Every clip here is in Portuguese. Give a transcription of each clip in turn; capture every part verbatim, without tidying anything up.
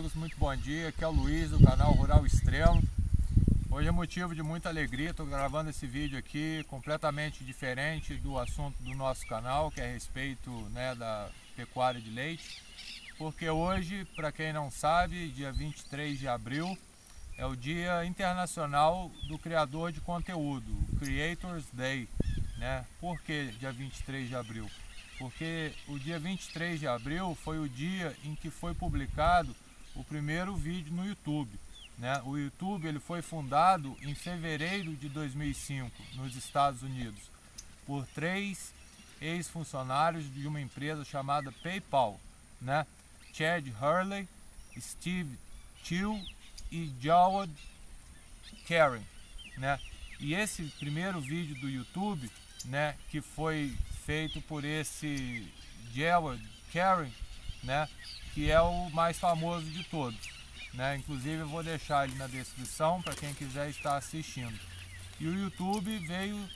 amigos, muito bom dia. Aqui é o Luiz do canal Rural Extremo. Hoje é motivo de muita alegria, estou gravando esse vídeo aqui completamente diferente do assunto do nosso canal, que é a respeito, né, da pecuária de leite. Porque hoje, para quem não sabe, dia vinte e três de abril, é o Dia Internacional do Criador de Conteúdo, Creators Day, né? Por que dia vinte e três de abril? Porque o dia vinte e três de abril foi o dia em que foi publicado o primeiro vídeo no YouTube, né? O YouTube ele foi fundado em fevereiro de dois mil e cinco, nos Estados Unidos, por três ex-funcionários de uma empresa chamada PayPal, né? Chad Hurley, Steve Teal e Jawad Karen, né? E esse primeiro vídeo do YouTube, né, que foi feito por esse Jawad Karen, né, que é o mais famoso de todos, né? Inclusive eu vou deixar ele na descrição para quem quiser estar assistindo. E o YouTube veio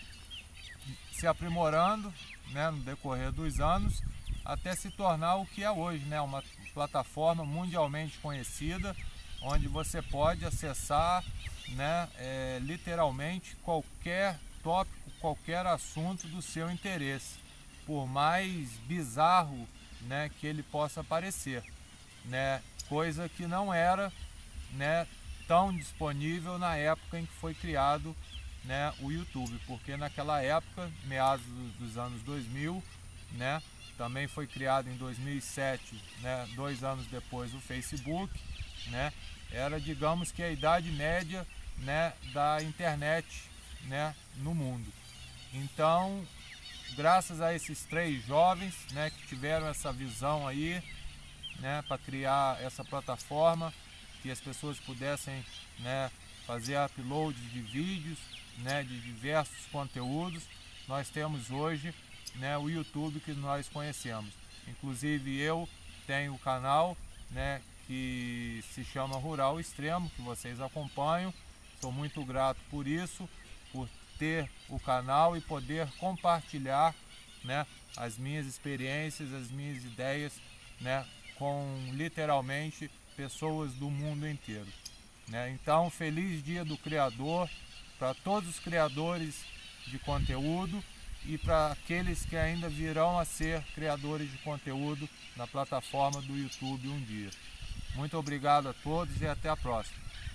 se aprimorando, né, no decorrer dos anos, até se tornar o que é hoje, né, uma plataforma mundialmente conhecida, onde você pode acessar, né, é, literalmente qualquer tópico, qualquer assunto do seu interesse, por mais bizarro, né, que ele possa parecer, né, coisa que não era, né, tão disponível na época em que foi criado, né, o YouTube, porque naquela época, meados dos anos dois mil, né, também foi criado em dois mil e sete, né, dois anos depois o Facebook, né, era, digamos que a idade média, né, da internet, né, no mundo. Então, graças a esses três jovens, né, que tiveram essa visão aí, né, para criar essa plataforma, que as pessoas pudessem, né, fazer upload de vídeos, né, de diversos conteúdos, nós temos hoje, né, o YouTube que nós conhecemos. Inclusive eu tenho o canal, né, que se chama Rural Extremo, que vocês acompanham. Sou muito grato por isso, por ter o canal e poder compartilhar, né, as minhas experiências, as minhas ideias, né, com literalmente pessoas do mundo inteiro, né? Então, feliz Dia do Criador para todos os criadores de conteúdo e para aqueles que ainda virão a ser criadores de conteúdo na plataforma do YouTube um dia. Muito obrigado a todos e até a próxima.